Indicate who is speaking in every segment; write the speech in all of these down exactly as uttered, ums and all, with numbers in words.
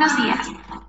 Speaker 1: Buenos días,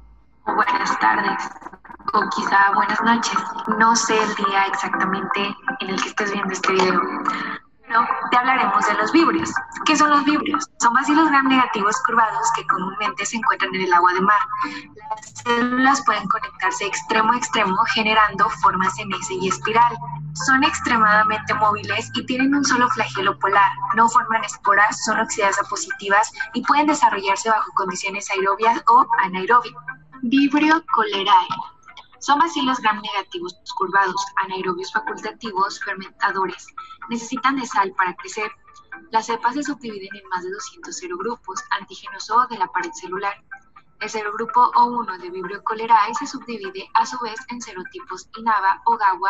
Speaker 1: o buenas tardes, o quizá buenas noches. No sé el día exactamente en el que estés viendo este video, pero te hablaremos de los vibrios. ¿Qué son los vibrios? Son bacilos gram negativos curvados que comúnmente se encuentran en el agua de mar. Las células pueden conectarse extremo a extremo generando formas en S y espiral. Son extremadamente móviles y tienen un solo flagelo polar. No forman esporas, son oxidasa positivas y pueden desarrollarse bajo condiciones aerobias o anaerobias. Vibrio cholerae. Son bacilos gram negativos curvados, anaerobios facultativos, fermentadores. Necesitan de sal para crecer. Las cepas se subdividen en más de doscientos serogrupos, antígenos O de la pared celular. El serogrupo O uno de Vibrio cholerae se subdivide a su vez en serotipos Inaba, Ogawa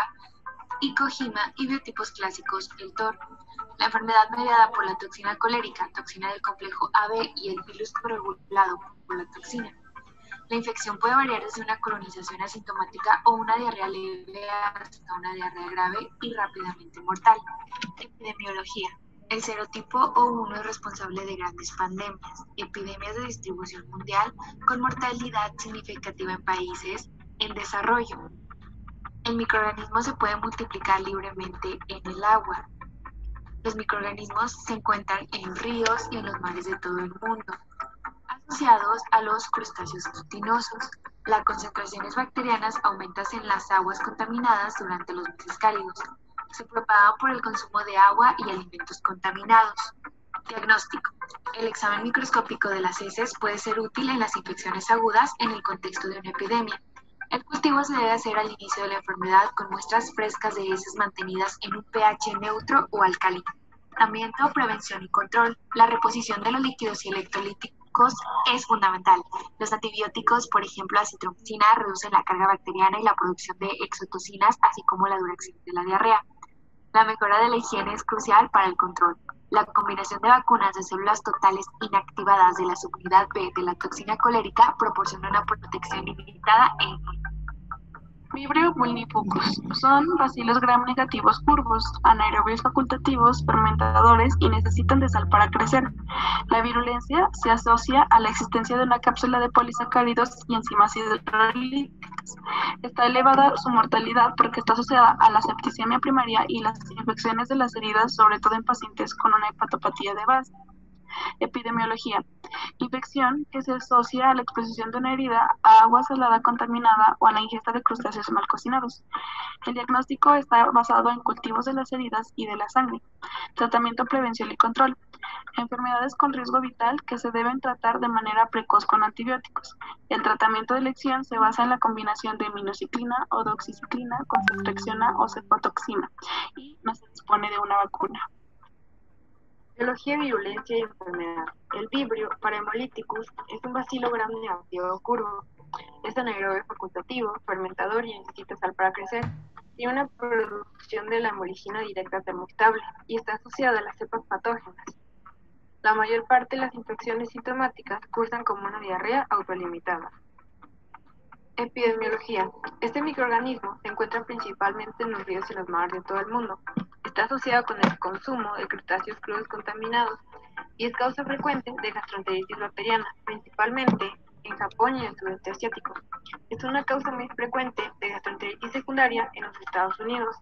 Speaker 1: y Kojima y biotipos clásicos el T O R. La enfermedad mediada por la toxina colérica, toxina del complejo A B y el virus corregulado por la toxina. La infección puede variar desde una colonización asintomática o una diarrea leve hasta una diarrea grave y rápidamente mortal. Epidemiología. El serotipo O uno es responsable de grandes pandemias, epidemias de distribución mundial con mortalidad significativa en países en desarrollo. El microorganismo se puede multiplicar libremente en el agua. Los microorganismos se encuentran en los ríos y en los mares de todo el mundo, asociados a los crustáceos glutinosos. Las concentraciones bacterianas aumentan en las aguas contaminadas durante los meses cálidos. Se propagan por el consumo de agua y alimentos contaminados. Diagnóstico. El examen microscópico de las heces puede ser útil en las infecciones agudas en el contexto de una epidemia. El cultivo se debe hacer al inicio de la enfermedad con muestras frescas de heces mantenidas en un pH neutro o alcalino. Tratamiento, prevención y control. La reposición de los líquidos y electrolíticos es fundamental. Los antibióticos, por ejemplo, la acitromicina, reducen la carga bacteriana y la producción de exotocinas, así como la duración de la diarrea. La mejora de la higiene es crucial para el control. La combinación de vacunas de células totales inactivadas de la subunidad B de la toxina colérica proporciona una protección limitada e inmune.
Speaker 2: Vibrio vulnifucus. Son bacilos gram negativos curvos, anaerobios facultativos, fermentadores y necesitan de sal para crecer. La virulencia se asocia a la existencia de una cápsula de polisacáridos y enzimas hidrolíticas. Está elevada su mortalidad porque está asociada a la septicemia primaria y las infecciones de las heridas, sobre todo en pacientes con una hepatopatía de base. Epidemiología. Infección que se asocia a la exposición de una herida a agua salada contaminada o a la ingesta de crustáceos mal cocinados. El diagnóstico está basado en cultivos de las heridas y de la sangre. Tratamiento, prevención y control. Enfermedades con riesgo vital que se deben tratar de manera precoz con antibióticos. El tratamiento de elección se basa en la combinación de minoxiclina o doxiciclina con ceftriaxona o cefotoxima y no se dispone de una vacuna.
Speaker 3: Biología, virulencia y enfermedad. El vibrio Parahemolíticus es un bacilo gram negativo curvo. Es anaerobio facultativo, fermentador y necesita sal para crecer. Tiene una producción de la hemoligina directa termoestable y está asociada a las cepas patógenas. La mayor parte de las infecciones sintomáticas cursan como una diarrea autolimitada. Epidemiología. Este microorganismo se encuentra principalmente en los ríos y los mares de todo el mundo. Está asociado con el consumo de crustáceos crudos contaminados y es causa frecuente de gastroenteritis bacteriana, principalmente en Japón y en el sudeste asiático. Es una causa muy frecuente de gastroenteritis secundaria en los Estados Unidos.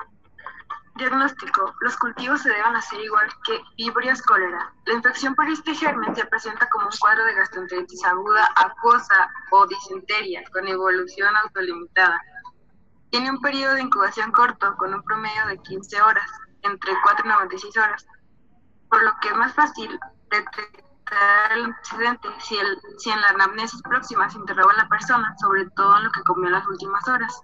Speaker 4: Diagnóstico. Los cultivos se deben hacer igual que Vibrio cholerae. La infección por este germen se presenta como un cuadro de gastroenteritis aguda, acuosa o disentería con evolución autolimitada. Tiene un periodo de incubación corto con un promedio de quince horas, entre cuatro y noventa y seis horas, por lo que es más fácil detectar el antecedente si, el, si en la anamnesis próxima se interroga a la persona, sobre todo en lo que comió en las últimas horas.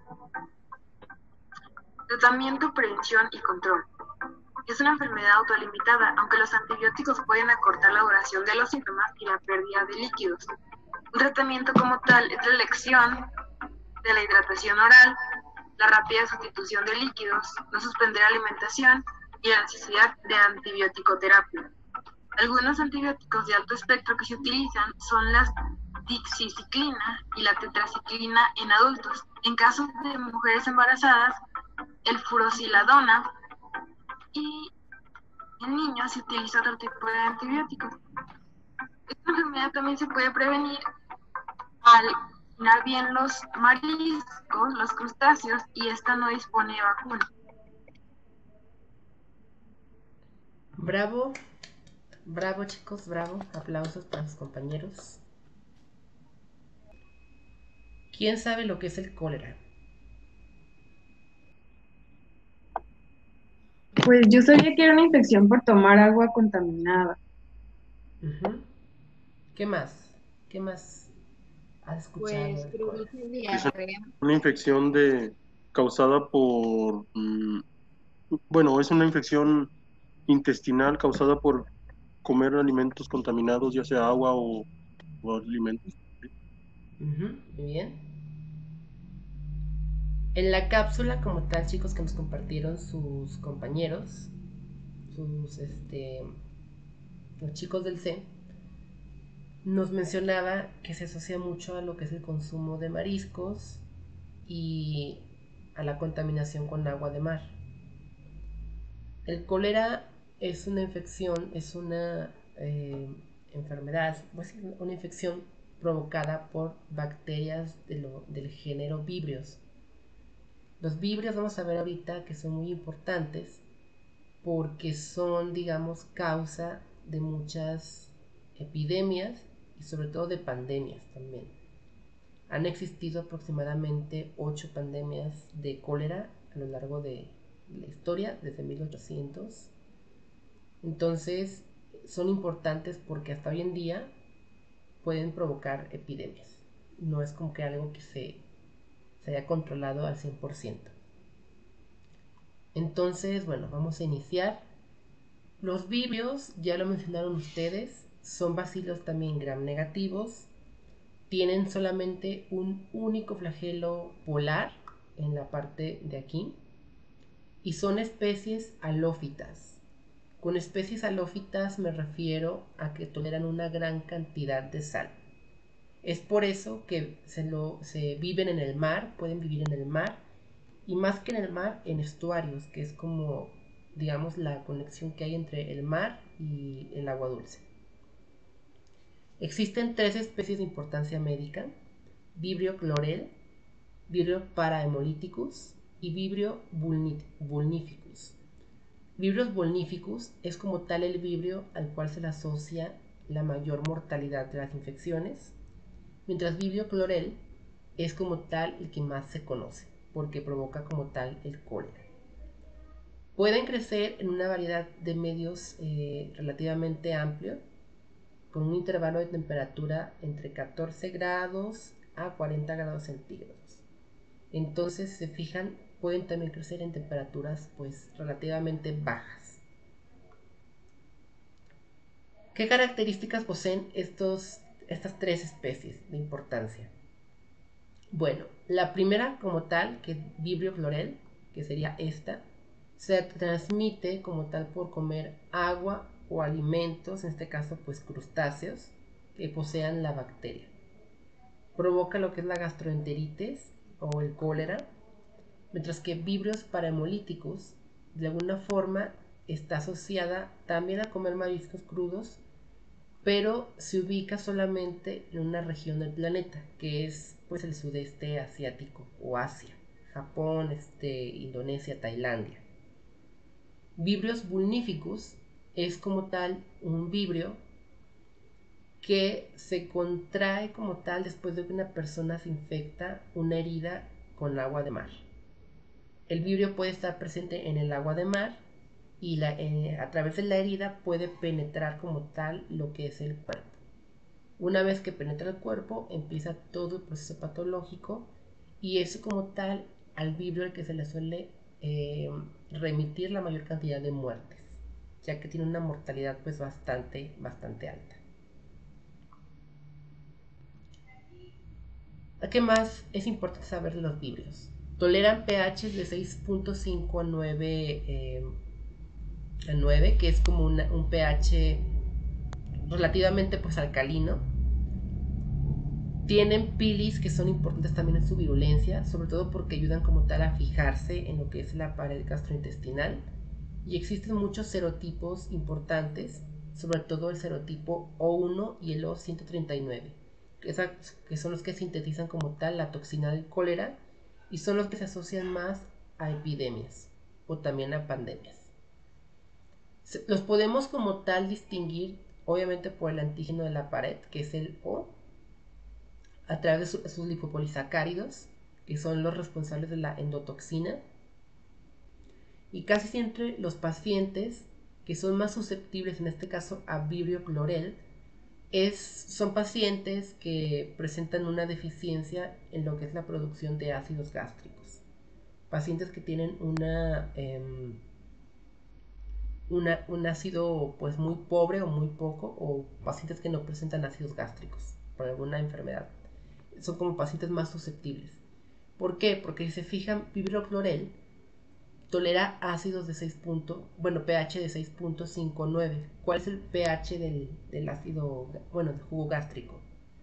Speaker 4: Tratamiento, prevención y control. Es una enfermedad autolimitada, aunque los antibióticos pueden acortar la duración de los síntomas y la pérdida de líquidos. Un tratamiento como tal es la elección de la hidratación oral, la rápida sustitución de líquidos, no suspender alimentación y la necesidad de antibiótico-terapia. Algunos antibióticos de alto espectro que se utilizan son la dixiciclina y la tetraciclina en adultos. En casos de mujeres embarazadas, el furosiladona, y en niños se utiliza otro tipo de antibióticos. Esta enfermedad también se puede prevenir al cocinar bien los mariscos, los crustáceos, y esta no dispone de vacuna.
Speaker 5: Bravo, bravo chicos, bravo. Aplausos para sus compañeros. ¿Quién sabe lo que es el cólera?
Speaker 3: Pues yo sabía que era una infección por tomar agua contaminada.
Speaker 5: Uh-huh. ¿Qué más? ¿Qué más has escuchado
Speaker 6: Pues
Speaker 5: del cólera?
Speaker 6: produce
Speaker 7: Es
Speaker 6: diarrea.
Speaker 7: una infección de, causada por, mm, bueno, es una infección intestinal causada por comer alimentos contaminados, ya sea agua o, o alimentos.
Speaker 5: Uh-huh. Muy bien. En la cápsula como tal, chicos, que nos compartieron sus compañeros, sus, este, los chicos del C, nos mencionaba que se asocia mucho a lo que es el consumo de mariscos y a la contaminación con agua de mar. El cólera es una infección, es una eh, enfermedad, pues, una infección provocada por bacterias de lo, del género Vibrios. Los vibrios vamos a ver ahorita que son muy importantes porque son, digamos, causa de muchas epidemias y sobre todo de pandemias también. Han existido aproximadamente ocho pandemias de cólera a lo largo de la historia, desde mil ochocientos. Entonces, son importantes porque hasta hoy en día pueden provocar epidemias. No es como que algo que se, se haya controlado al cien por ciento. Entonces, bueno, vamos a iniciar. Los vibrios, ya lo mencionaron ustedes, son bacilos también gram negativos. Tienen solamente un único flagelo polar en la parte de aquí. Y son especies halófitas. Con especies halófitas me refiero a que toleran una gran cantidad de sal. Es por eso que se, lo, se viven en el mar, pueden vivir en el mar. Y más que en el mar, en estuarios, que es como, digamos, la conexión que hay entre el mar y el agua dulce. Existen tres especies de importancia médica: Vibrio chlorel, Vibrio parahemolyticus y Vibrio vulnificus. Vibrio vulnificus es como tal el vibrio al cual se le asocia la mayor mortalidad de las infecciones, mientras Vibrio chlorel es como tal el que más se conoce, porque provoca como tal el cólera. Pueden crecer en una variedad de medios eh, relativamente amplio, con un intervalo de temperatura entre catorce grados a cuarenta grados centígrados. Entonces, si se fijan, pueden también crecer en temperaturas pues relativamente bajas. ¿Qué características poseen estos, estas tres especies de importancia? Bueno, la primera como tal, que es Vibrio chlorel, que sería esta, se transmite como tal por comer agua o alimentos, en este caso pues crustáceos, que posean la bacteria. Provoca lo que es la gastroenteritis o el cólera, mientras que Vibrios parahemolyticus de alguna forma está asociada también a comer mariscos crudos, pero se ubica solamente en una región del planeta, que es pues el sudeste asiático o Asia, Japón, este, Indonesia, Tailandia. Vibrios vulnificus es como tal un vibrio que se contrae como tal después de que una persona se infecta una herida con agua de mar. El vibrio puede estar presente en el agua de mar y la, eh, a través de la herida puede penetrar como tal lo que es el cuerpo. Una vez que penetra el cuerpo, empieza todo el proceso patológico y es como tal al vibrio al que se le suele eh, remitir la mayor cantidad de muertes, ya que tiene una mortalidad pues bastante, bastante alta. ¿Qué más es importante saber de los vibrios? Toleran pHs de seis punto cinco a nueve, eh, a nueve, que es como una, un pH relativamente pues alcalino. Tienen pilis que son importantes también en su virulencia, sobre todo porque ayudan como tal a fijarse en lo que es la pared gastrointestinal. Y existen muchos serotipos importantes, sobre todo el serotipo O uno y el O ciento treinta y nueve, esa, que son los que sintetizan como tal la toxina del cólera y son los que se asocian más a epidemias o también a pandemias. Los podemos como tal distinguir obviamente por el antígeno de la pared, que es el O, a través de su, sus lipopolisacáridos, que son los responsables de la endotoxina. Y casi siempre los pacientes que son más susceptibles, en este caso a Vibrio chlorel, es, son pacientes que presentan una deficiencia en lo que es la producción de ácidos gástricos. Pacientes que tienen una, eh, una, un ácido pues muy pobre o muy poco, o pacientes que no presentan ácidos gástricos por alguna enfermedad. Son como pacientes más susceptibles. ¿Por qué? Porque si se fijan, Vibrio chlorel tolera ácidos de seis puntos, bueno, pH de seis punto cincuenta y nueve. ¿Cuál es el pH del, del ácido, bueno, del jugo gástrico?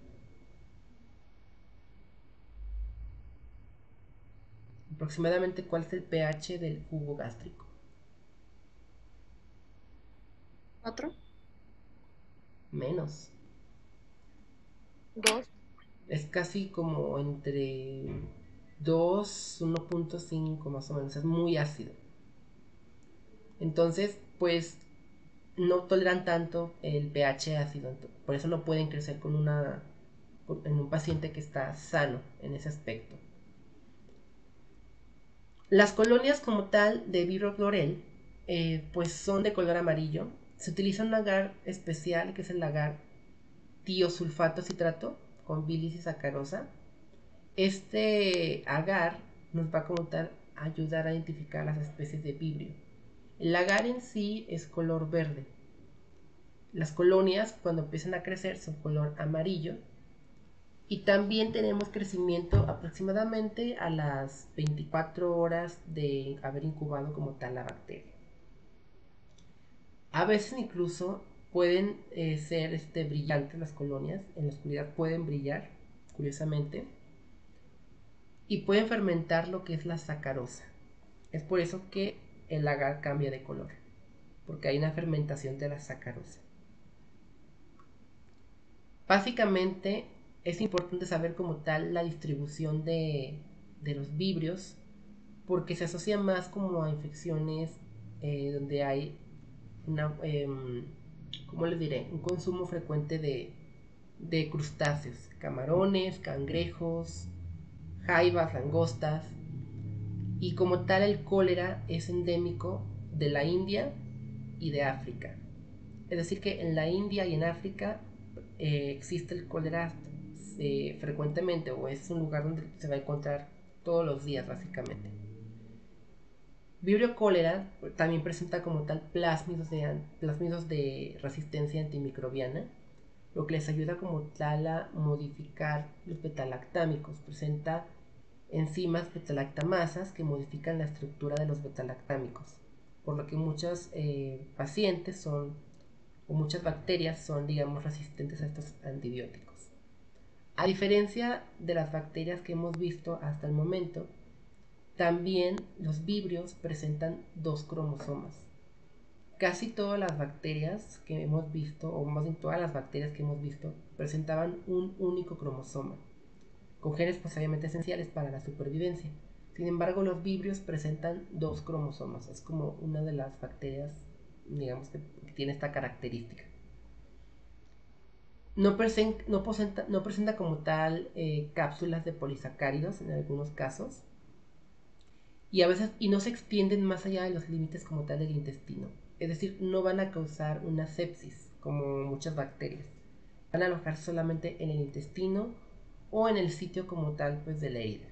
Speaker 5: Aproximadamente, ¿cuál es el pH del jugo gástrico?
Speaker 3: ¿Cuatro?
Speaker 5: Menos.
Speaker 3: ¿Dos?
Speaker 5: Es casi como entre dos, uno punto cinco más o menos. Es muy ácido. Entonces, pues no toleran tanto el pH ácido. Por eso no pueden crecer con una, con, en un paciente que está sano en ese aspecto. Las colonias como tal de Vibrio chlorel eh, pues son de color amarillo. Se utiliza un agar especial que es el agar tiosulfato citrato con bilis y sacarosa. Este agar nos va como tal a ayudar a identificar las especies de vibrio. El agar en sí es color verde. Las colonias cuando empiezan a crecer son color amarillo. Y también tenemos crecimiento aproximadamente a las veinticuatro horas de haber incubado como tal la bacteria. A veces incluso pueden eh, ser este, brillantes las colonias, en la oscuridad pueden brillar, curiosamente, y pueden fermentar lo que es la sacarosa. Es por eso que el agar cambia de color, porque hay una fermentación de la sacarosa. Básicamente es importante saber como tal la distribución de, de los vibrios, porque se asocia más como a infecciones eh, donde hay una, eh, ¿cómo les diré? Un consumo frecuente de, de crustáceos, camarones, cangrejos, jaivas, langostas, y como tal el cólera es endémico de la India y de África. Es decir que en la India y en África eh, existe el cólera eh, frecuentemente, o es un lugar donde se va a encontrar todos los días básicamente. Vibrio cólera también presenta como tal plásmidos de, plásmidos de resistencia antimicrobiana, lo que les ayuda como tal a modificar los betalactámicos. Presenta enzimas betalactamasas que modifican la estructura de los betalactámicos, por lo que muchos eh, pacientes son, o muchas bacterias son, digamos, resistentes a estos antibióticos. A diferencia de las bacterias que hemos visto hasta el momento, también los vibrios presentan dos cromosomas. Casi todas las bacterias que hemos visto, o más bien todas las bacterias que hemos visto, presentaban un único cromosoma, con genes pues obviamente esenciales para la supervivencia. Sin embargo, los vibrios presentan dos cromosomas. Es como una de las bacterias, digamos, que, que tiene esta característica. No, presen, no, presenta, no presenta como tal eh, cápsulas de polisacáridos en algunos casos. Y a veces y no se extienden más allá de los límites como tal del intestino. Es decir, no van a causar una sepsis como muchas bacterias. Van a alojarse solamente en el intestino o en el sitio como tal pues de la herida.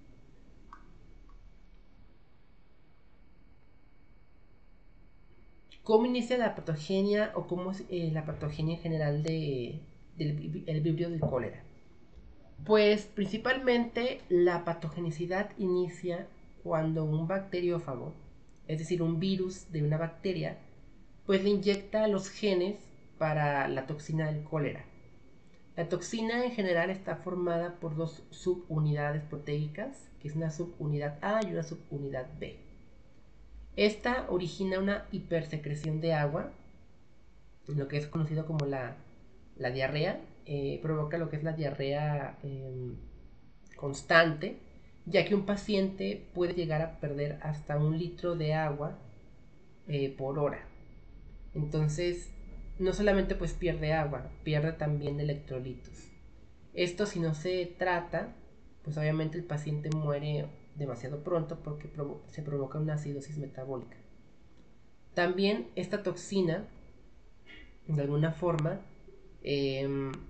Speaker 5: ¿Cómo inicia la patogenia o cómo es eh, la patogenia en general de, del el vibrio del cólera? Pues principalmente la patogenicidad inicia cuando un bacteriófago, es decir, un virus de una bacteria, pues le inyecta los genes para la toxina del cólera. La toxina en general está formada por dos subunidades proteicas, que es una subunidad A y una subunidad B. Esta origina una hipersecreción de agua, lo que es conocido como la, la diarrea, eh, provoca lo que es la diarrea eh, constante, ya que un paciente puede llegar a perder hasta un litro de agua eh, por hora. Entonces, no solamente pues pierde agua, pierde también electrolitos. Esto, si no se trata, pues obviamente el paciente muere demasiado pronto porque provo se provoca una acidosis metabólica. También esta toxina, de alguna forma, eh,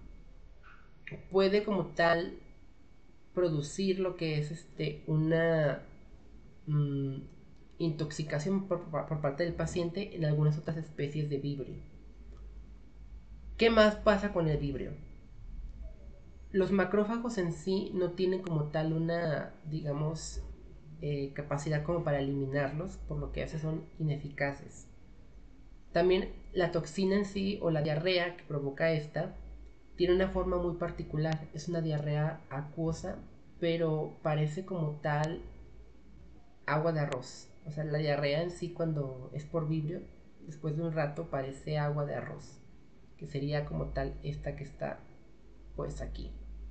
Speaker 5: puede como tal producir lo que es este, una mmm, intoxicación por, por parte del paciente en algunas otras especies de vibrio. ¿Qué más pasa con el vibrio? Los macrófagos en sí no tienen como tal una, digamos, eh, capacidad como para eliminarlos, por lo que hace son ineficaces. También la toxina en sí o la diarrea que provoca esta tiene una forma muy particular. Es una diarrea acuosa, pero parece como tal agua de arroz. O sea, la diarrea en sí cuando es por vibrio, después de un rato parece agua de arroz, que sería como tal esta que está pues aquí.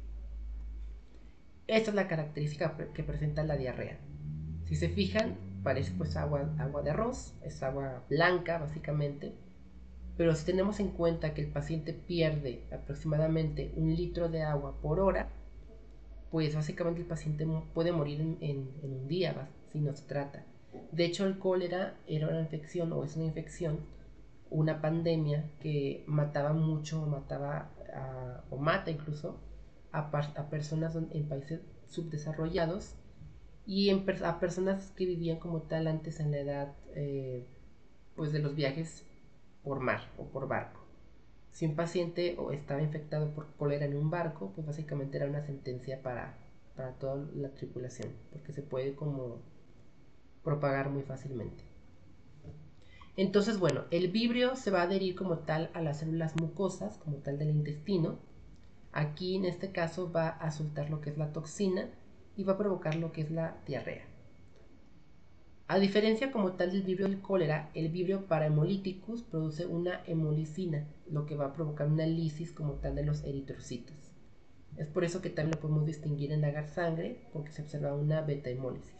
Speaker 5: Esta es la característica que presenta la diarrea. Si se fijan, parece pues agua, agua de arroz, es agua blanca básicamente, pero si tenemos en cuenta que el paciente pierde aproximadamente un litro de agua por hora, pues básicamente el paciente puede morir en, en, en un día si no se trata. De hecho, el cólera era una infección o es una infección, una pandemia que mataba mucho, mataba a, o mata incluso a, a personas en países subdesarrollados y en, a personas que vivían como tal antes en la edad eh, pues de los viajes por mar o por barco. Si un paciente o estaba infectado por cólera en un barco, pues básicamente era una sentencia para, para toda la tripulación, porque se puede como propagar muy fácilmente. Entonces, bueno, el vibrio se va a adherir como tal a las células mucosas, como tal del intestino. Aquí en este caso va a soltar lo que es la toxina y va a provocar lo que es la diarrea. A diferencia como tal del vibrio del cólera, el vibrio parahemolyticus produce una hemolicina, lo que va a provocar una lisis como tal de los eritrocitos. Es por eso que también lo podemos distinguir en agar sangre, porque se observa una beta-hemólisis.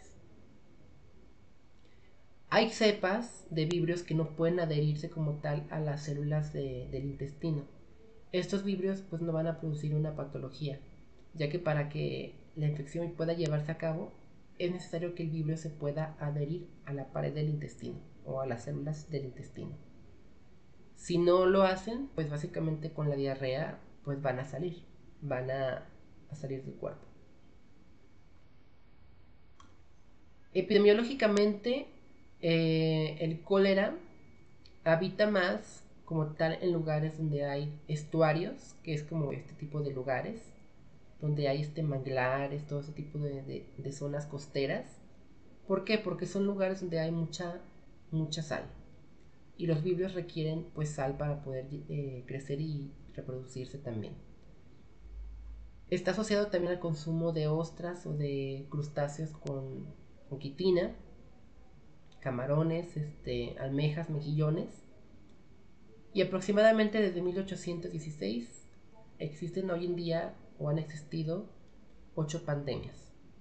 Speaker 5: Hay cepas de vibrios que no pueden adherirse como tal a las células de, del intestino. Estos vibrios pues no van a producir una patología, ya que para que la infección pueda llevarse a cabo, es necesario que el vibrio se pueda adherir a la pared del intestino o a las células del intestino. Si no lo hacen, pues básicamente con la diarrea pues van a salir, van a, a salir del cuerpo. Epidemiológicamente, eh, el cólera habita más como tal en lugares donde hay estuarios, que es como este tipo de lugares, donde hay este manglares, todo ese tipo de, de, de zonas costeras. ¿Por qué? Porque son lugares donde hay mucha, mucha sal. Y los vibrios requieren pues sal para poder eh, crecer y reproducirse también. Está asociado también al consumo de ostras o de crustáceos con, con quitina, camarones, este, almejas, mejillones. Y aproximadamente desde mil ochocientos dieciséis existen hoy en día o han existido ocho pandemias.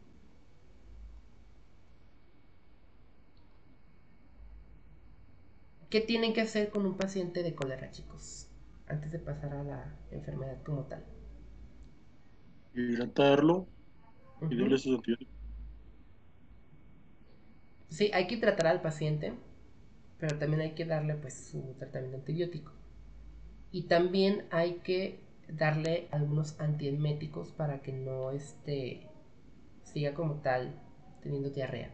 Speaker 5: ¿Qué tienen que hacer con un paciente de cólera, chicos? Antes de pasar a la enfermedad como tal.
Speaker 7: Hidratarlo y
Speaker 5: Uh-huh.
Speaker 7: darle sus antibióticos.
Speaker 5: Sí, hay que tratar al paciente, pero también hay que darle pues su tratamiento antibiótico. Y también hay que darle algunos antieméticos para que no este, siga como tal teniendo diarrea.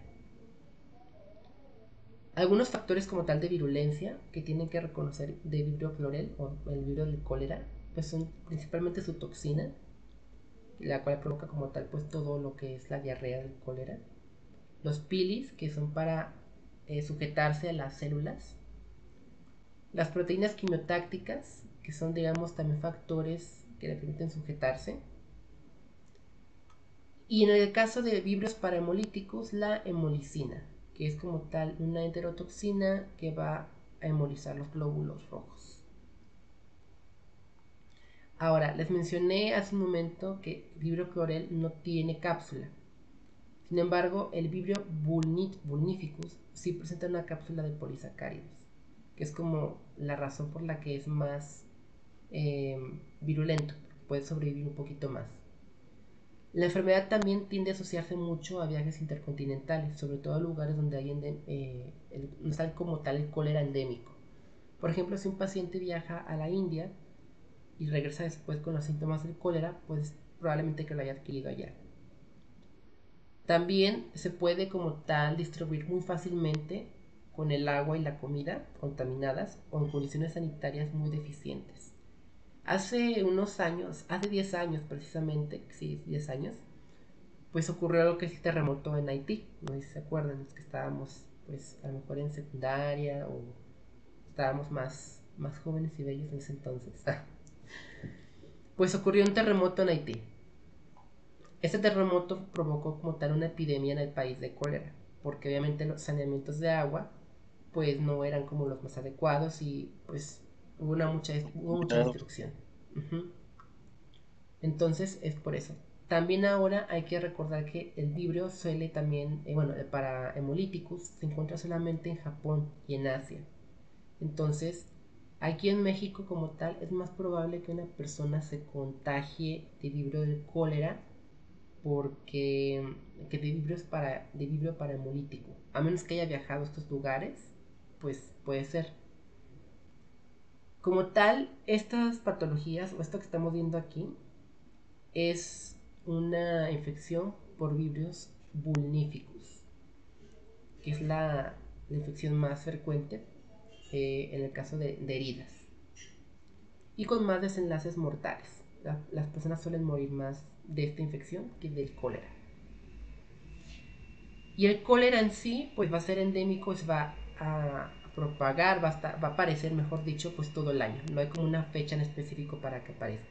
Speaker 5: Algunos factores como tal de virulencia que tienen que reconocer de vibrio clorel o el vibrio del cólera, pues son principalmente su toxina, la cual provoca como tal pues todo lo que es la diarrea del cólera. Los pilis, que son para eh, sujetarse a las células. Las proteínas quimiotácticas, que son digamos también factores que le permiten sujetarse. Y en el caso de vibrios parahemolyticus, la hemolicina, que es como tal una enterotoxina que va a hemolizar los glóbulos rojos. Ahora, les mencioné hace un momento que el Vibrio chlorel no tiene cápsula. Sin embargo, el Vibrio vulnificus sí presenta una cápsula de polisacáridos, que es como la razón por la que es más eh, virulento, puede sobrevivir un poquito más. La enfermedad también tiende a asociarse mucho a viajes intercontinentales, sobre todo a lugares donde hay eh, el, no está como tal el cólera endémico. Por ejemplo, si un paciente viaja a la India y regresa después con los síntomas del cólera, pues probablemente que lo haya adquirido allá. También se puede como tal distribuir muy fácilmente con el agua y la comida contaminadas o en condiciones sanitarias muy deficientes. Hace unos años, hace diez años precisamente, sí, diez años, pues ocurrió lo que es el terremoto en Haití. No sé si se acuerdan, es que estábamos pues a lo mejor en secundaria o estábamos más, más jóvenes y bellos en ese entonces. Pues ocurrió un terremoto en Haití. Este terremoto provocó como tal una epidemia en el país de cólera, porque obviamente los saneamientos de agua pues no eran como los más adecuados y pues hubo, una mucha, hubo mucha
Speaker 7: Claro.
Speaker 5: destrucción. Uh-huh. Entonces es por eso. También ahora hay que recordar que el vibrio suele también, eh, bueno, para hemolíticos se encuentra solamente en Japón y en Asia. Entonces, aquí en México como tal es más probable que una persona se contagie de vibrio del cólera porque que de vibrio, es para, de vibrio para hemolítico. A menos que haya viajado a estos lugares, pues puede ser. Como tal, estas patologías o esto que estamos viendo aquí es una infección por vibrios vulníficos, que es la, la infección más frecuente eh, en el caso de, de heridas y con más desenlaces mortales. La, las personas suelen morir más de esta infección que del cólera. Y el cólera en sí, pues va a ser endémico, se va a propagar, va a, estar, va a aparecer, mejor dicho, pues todo el año. No hay como una fecha en específico para que aparezca.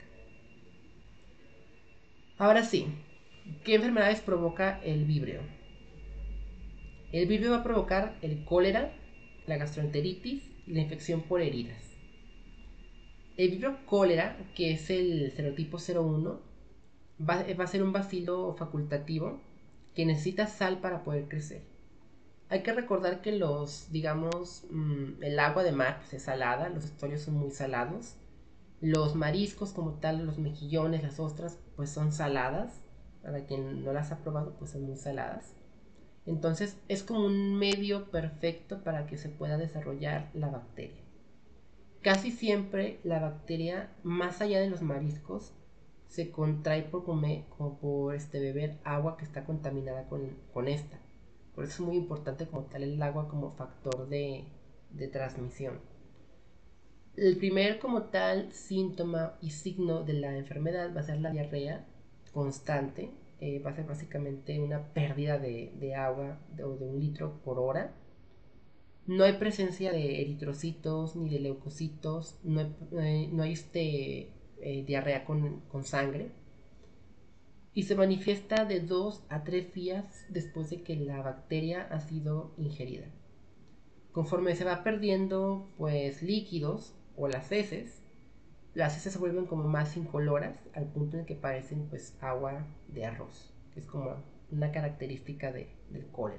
Speaker 5: Ahora sí, ¿qué enfermedades provoca el vibrio? El vibrio va a provocar el cólera, la gastroenteritis y la infección por heridas. El vibrio cólera, que es el serotipo cero uno, va, va a ser un bacilo facultativo que necesita sal para poder crecer. Hay que recordar que los, digamos, mmm, el agua de mar pues, es salada, los estuarios son muy salados. Los mariscos como tal, los mejillones, las ostras, pues son saladas. Para quien no las ha probado, pues son muy saladas. Entonces es como un medio perfecto para que se pueda desarrollar la bacteria. Casi siempre la bacteria, más allá de los mariscos, se contrae por comer, como por este, beber agua que está contaminada con, con esta. Por eso es muy importante como tal el agua como factor de, de transmisión. El primer como tal síntoma y signo de la enfermedad va a ser la diarrea constante. Eh, va a ser básicamente una pérdida de, de agua de, de un litro por hora. No hay presencia de eritrocitos ni de leucocitos. No hay, no hay, no hay este, eh, diarrea con, con sangre. Y se manifiesta de dos a tres días después de que la bacteria ha sido ingerida. Conforme se va perdiendo pues líquidos o las heces, las heces se vuelven como más incoloras al punto en que parecen pues agua de arroz, que es como una característica de, del cólera.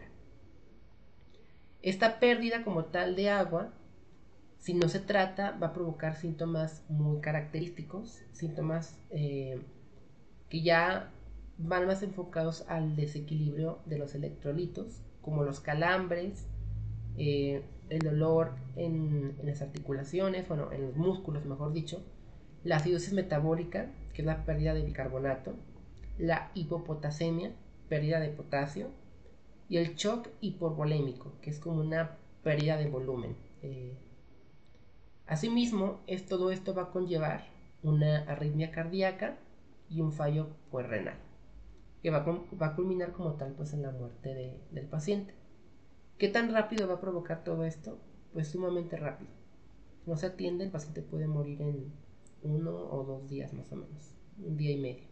Speaker 5: Esta pérdida como tal de agua, si no se trata, va a provocar síntomas muy característicos, síntomas eh, que ya van más enfocados al desequilibrio de los electrolitos, como los calambres, eh, el dolor en, en las articulaciones, bueno, en los músculos, mejor dicho, la acidosis metabólica, que es la pérdida de bicarbonato, la hipopotasemia, pérdida de potasio, y el shock hipovolémico, que es como una pérdida de volumen. Eh, asimismo, es, todo esto va a conllevar una arritmia cardíaca y un fallo pues, renal, que va a, va a culminar como tal pues, en la muerte de, del paciente. ¿Qué tan rápido va a provocar todo esto? Pues sumamente rápido. Si no se atiende, el paciente puede morir en uno o dos días más o menos, un día y medio.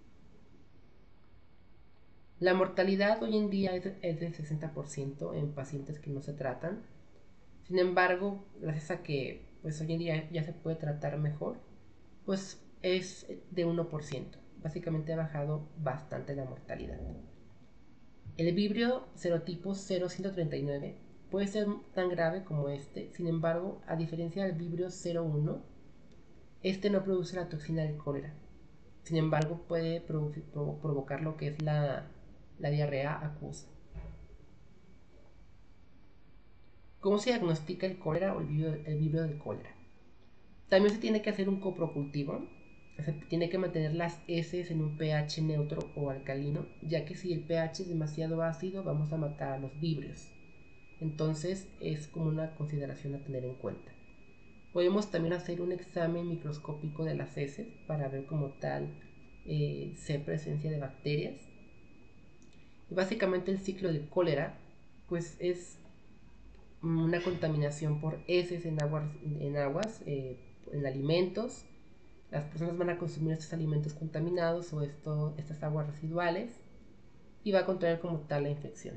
Speaker 5: La mortalidad hoy en día es, es del sesenta por ciento en pacientes que no se tratan. Sin embargo, gracias a que pues hoy en día ya se puede tratar mejor, pues es de uno por ciento. Básicamente ha bajado bastante la mortalidad. El vibrio serotipo cero ciento treinta y nueve puede ser tan grave como este, sin embargo, a diferencia del vibrio cero uno, este no produce la toxina del cólera. Sin embargo, puede provo provo provocar lo que es la, la diarrea acuosa. ¿Cómo se diagnostica el cólera o el vibrio, el vibrio del cólera? También se tiene que hacer un coprocultivo. Se tiene que mantener las heces en un pH neutro o alcalino, ya que si el pH es demasiado ácido vamos a matar a los vibrios. Entonces es como una consideración a tener en cuenta. Podemos también hacer un examen microscópico de las heces para ver como tal eh, si hay presencia de bacterias. Y básicamente el ciclo del cólera pues es una contaminación por heces en aguas, en, aguas, eh, en alimentos. Las personas van a consumir estos alimentos contaminados o esto, estas aguas residuales y va a contraer como tal la infección.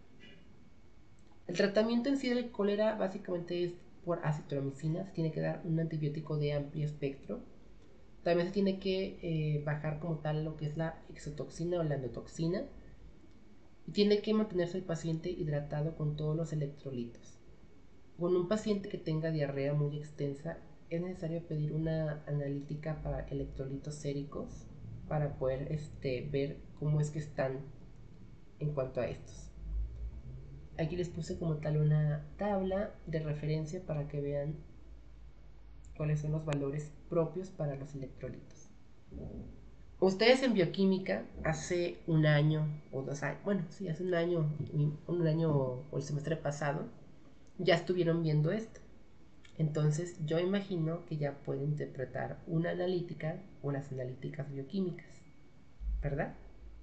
Speaker 5: El tratamiento en sí del cólera básicamente es por acitromicina. Se tiene que dar un antibiótico de amplio espectro. También se tiene que eh, bajar como tal lo que es la exotoxina o la endotoxina. Y tiene que mantenerse el paciente hidratado con todos los electrolitos. Con un paciente que tenga diarrea muy extensa, es necesario pedir una analítica para electrolitos séricos para poder este, ver cómo es que están en cuanto a estos. Aquí les puse como tal una tabla de referencia para que vean cuáles son los valores propios para los electrolitos. Ustedes en bioquímica hace un año o dos años, bueno, sí, hace un año, un año o el semestre pasado, ya estuvieron viendo esto. Entonces yo imagino que ya pueden interpretar una analítica o las analíticas bioquímicas, ¿verdad?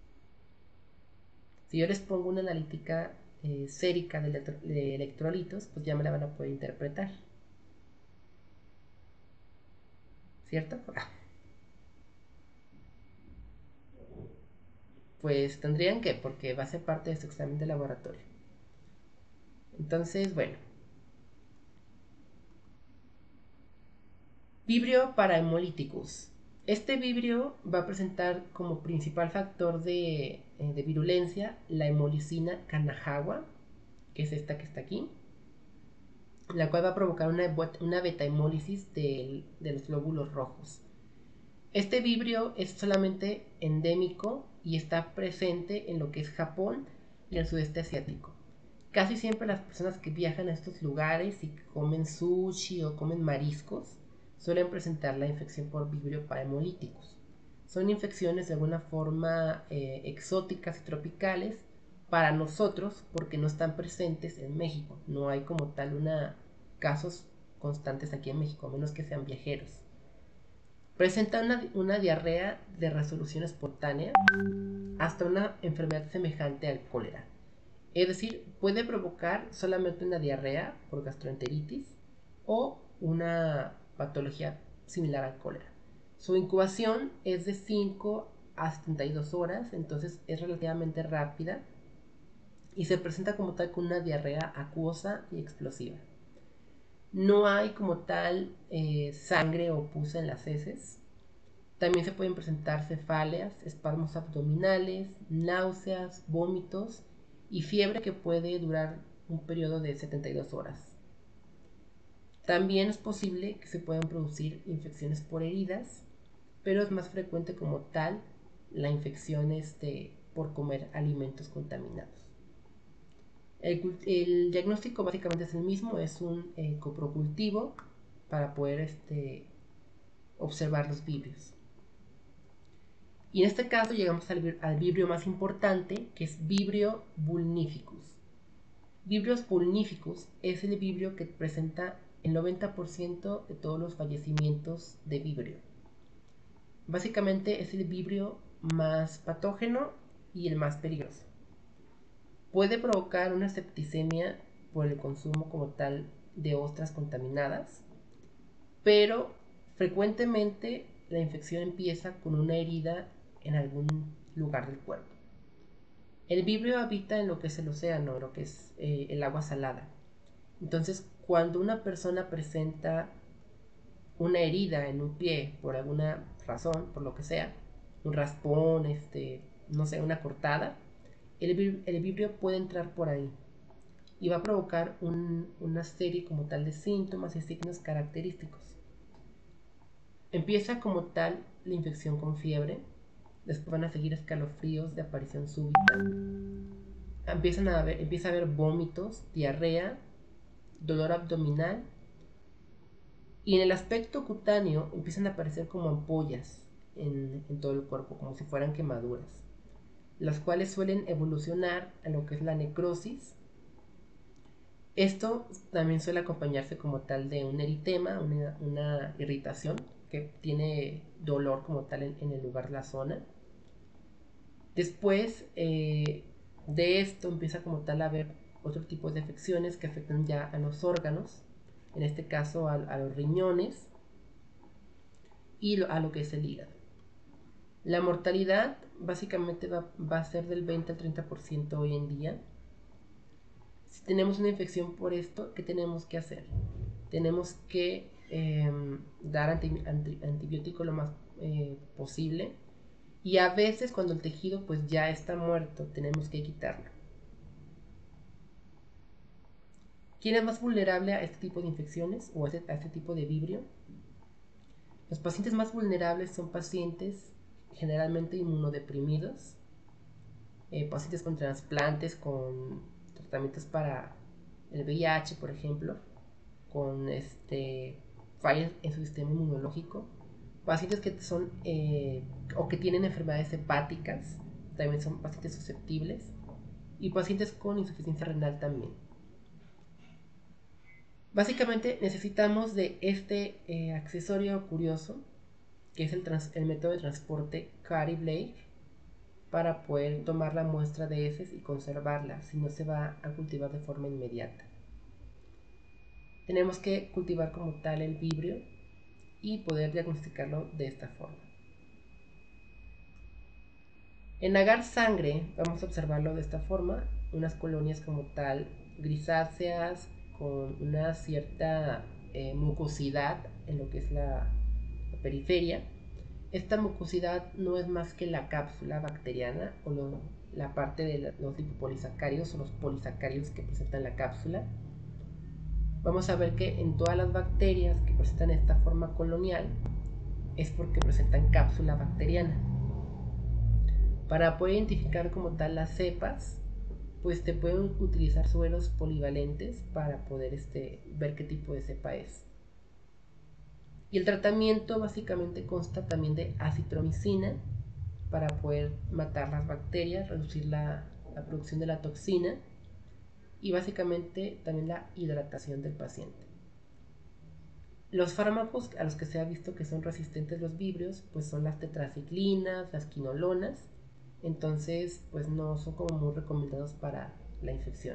Speaker 5: Si yo les pongo una analítica eh, sérica de, electro de electrolitos, pues ya me la van a poder interpretar, ¿cierto? Ah. Pues tendrían que, porque va a ser parte de su examen de laboratorio. Entonces, bueno. Vibrio parahemolyticus. Este vibrio va a presentar como principal factor de, eh, de virulencia la hemolicina Kanagawa, que es esta que está aquí, la cual va a provocar una, una beta-hemólisis de, de los glóbulos rojos. Este vibrio es solamente endémico y está presente en lo que es Japón y el sudeste asiático. Casi siempre las personas que viajan a estos lugares y que comen sushi o comen mariscos suelen presentar la infección por vibrio parahemolyticus. Son infecciones de alguna forma eh, exóticas y tropicales para nosotros porque no están presentes en México. No hay como tal una casos constantes aquí en México, a menos que sean viajeros. Presenta una, una diarrea de resolución espontánea hasta una enfermedad semejante al cólera. Es decir, puede provocar solamente una diarrea por gastroenteritis o una patología similar al cólera. Su incubación es de cinco a setenta y dos horas, entonces es relativamente rápida y se presenta como tal con una diarrea acuosa y explosiva. No hay como tal eh, sangre o pus en las heces. También se pueden presentar cefaleas, espasmos abdominales, náuseas, vómitos y fiebre que puede durar un periodo de setenta y dos horas. También es posible que se puedan producir infecciones por heridas, pero es más frecuente como tal la infección este, por comer alimentos contaminados. El, el diagnóstico básicamente es el mismo, es un eh, coprocultivo para poder este, observar los vibrios. Y en este caso llegamos al, al vibrio más importante, que es vibrio vulnificus. Vibrio vulnificus es el vibrio que presenta el noventa por ciento de todos los fallecimientos de vibrio. Básicamente es el vibrio más patógeno y el más peligroso. Puede provocar una septicemia por el consumo como tal de ostras contaminadas, pero frecuentemente la infección empieza con una herida en algún lugar del cuerpo. El vibrio habita en lo que es el océano, lo que es eh, el agua salada. Entonces, cuando una persona presenta una herida en un pie por alguna razón, por lo que sea, un raspón, este, no sé, una cortada, el, el vibrio puede entrar por ahí y va a provocar un, una serie como tal de síntomas y signos característicos. Empieza como tal la infección con fiebre, después van a seguir escalofríos de aparición súbita, empiezan a haber, empieza a haber vómitos, diarrea, dolor abdominal, y en el aspecto cutáneo empiezan a aparecer como ampollas en, en todo el cuerpo, como si fueran quemaduras, las cuales suelen evolucionar a lo que es la necrosis. Esto también suele acompañarse como tal de un eritema, una, una irritación que tiene dolor como tal en, en el lugar de la zona. Después eh, de esto empieza como tal a haber otro tipo de afecciones que afectan ya a los órganos, en este caso a, a los riñones y lo, a lo que es el hígado. La mortalidad básicamente va, va a ser del veinte al treinta por ciento hoy en día. Si tenemos una infección por esto, ¿qué tenemos que hacer? Tenemos que eh, dar anti, anti, antibiótico lo más eh, posible, y a veces cuando el tejido pues ya está muerto tenemos que quitarlo. ¿Quién es más vulnerable a este tipo de infecciones o a este, a este tipo de vibrio? Los pacientes más vulnerables son pacientes generalmente inmunodeprimidos, eh, pacientes con trasplantes, con tratamientos para el V I H, por ejemplo, con este, fallas en su sistema inmunológico, pacientes que son eh, o que tienen enfermedades hepáticas, también son pacientes susceptibles, y pacientes con insuficiencia renal también. Básicamente necesitamos de este eh, accesorio curioso, que es el, trans, el método de transporte Cary Blake, para poder tomar la muestra de heces y conservarla, si no se va a cultivar de forma inmediata. Tenemos que cultivar como tal el vibrio y poder diagnosticarlo de esta forma. En agar sangre vamos a observarlo de esta forma, unas colonias como tal grisáceas con una cierta eh, mucosidad en lo que es la, la periferia. Esta mucosidad no es más que la cápsula bacteriana o lo, la parte de los lipopolisacáridos o los polisacáridos que presentan la cápsula. Vamos a ver que en todas las bacterias que presentan esta forma colonial es porque presentan cápsula bacteriana. Para poder identificar como tal las cepas, pues te pueden utilizar suelos polivalentes para poder este, ver qué tipo de cepa es. Y el tratamiento básicamente consta también de acitromicina para poder matar las bacterias, reducir la, la producción de la toxina y básicamente también la hidratación del paciente. Los fármacos a los que se ha visto que son resistentes los vibrios pues son las tetraciclinas, las quinolonas, entonces pues no son como muy recomendados para la infección.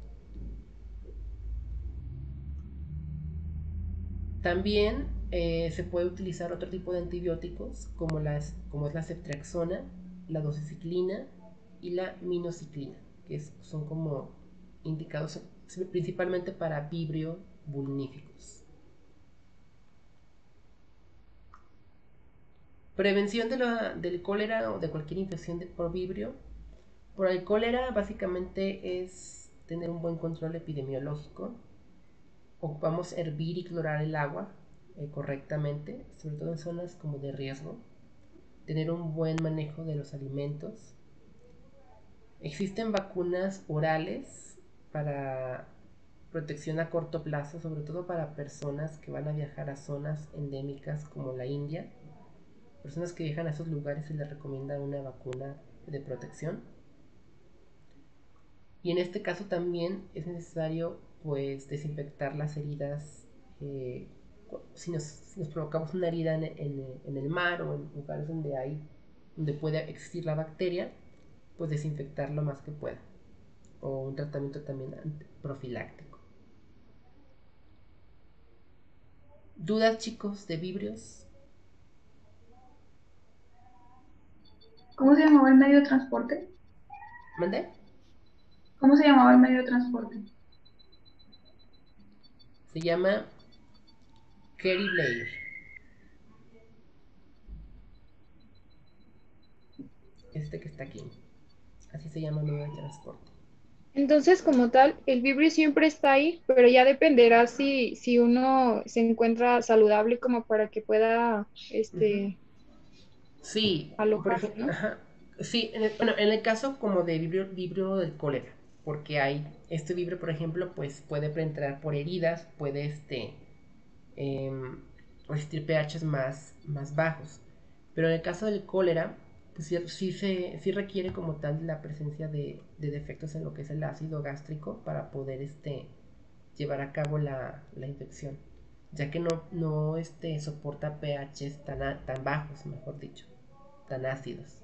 Speaker 5: También eh, se puede utilizar otro tipo de antibióticos como, las, como es la ceftriaxona, la doxiciclina y la minoxiclina, que es, son como indicados principalmente para vibrio vulníficos. Prevención de la, del cólera o de cualquier infección de, por vibrio. Por el cólera básicamente es tener un buen control epidemiológico. Ocupamos hervir y clorar el agua eh, correctamente, sobre todo en zonas como de riesgo. Tener un buen manejo de los alimentos. Existen vacunas orales para protección a corto plazo, sobre todo para personas que van a viajar a zonas endémicas como la India. Personas que viajan a esos lugares se les recomienda una vacuna de protección. Y en este caso también es necesario pues desinfectar las heridas. Eh, si, nos, si nos provocamos una herida en, en, en el mar o en lugares donde hay donde puede existir la bacteria, pues desinfectar lo más que pueda, o un tratamiento también profiláctico. ¿Dudas, chicos, de vibrios?
Speaker 6: ¿Cómo se llamaba el medio de transporte?
Speaker 5: ¿Mandé?
Speaker 6: ¿Cómo se llamaba el medio de transporte?
Speaker 5: Se llama Cary Blake. este que está aquí. Así se llama medio de transporte.
Speaker 6: Entonces, como tal, el vibrio siempre está ahí, pero ya dependerá si, si uno se encuentra saludable como para que pueda este,
Speaker 5: Sí, por
Speaker 6: alojarse,
Speaker 5: ejemplo,
Speaker 6: ¿no?
Speaker 5: ajá. Sí, en el, bueno, en el caso como de vibrio, vibrio del cólera, porque hay, este vibrio, por ejemplo, pues puede penetrar por heridas, puede este, em, resistir pHs más, más bajos. Pero en el caso del cólera, pues sí, sí se, sí requiere como tal la presencia de, de defectos en lo que es el ácido gástrico para poder este, llevar a cabo la, la infección, ya que no, no este, soporta pHs tan, a- tan bajos, mejor dicho, tan ácidos.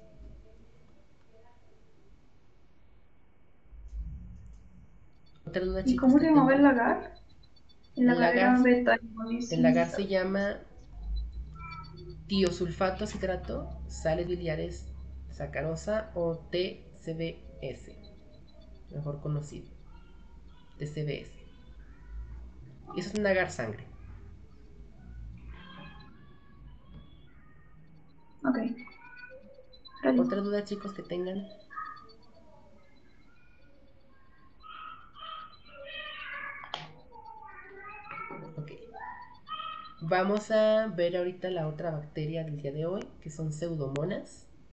Speaker 5: Otra duda,
Speaker 6: ¿Y
Speaker 5: chicos,
Speaker 6: cómo
Speaker 5: que
Speaker 6: se llamaba el
Speaker 5: tengan.
Speaker 6: lagar? El
Speaker 5: El
Speaker 6: lagar
Speaker 5: lagar,
Speaker 6: era beta
Speaker 5: el lagar se
Speaker 6: hemolisis.
Speaker 5: llama tiosulfato citrato, sales biliares sacarosa o T C B S, mejor conocido, T C B S. Y eso es un lagar sangre.
Speaker 6: Ok, está listo.
Speaker 5: Otra duda, chicos, que tengan. Ok. Vamos a ver ahorita la otra bacteria del día de hoy, que son pseudomonas.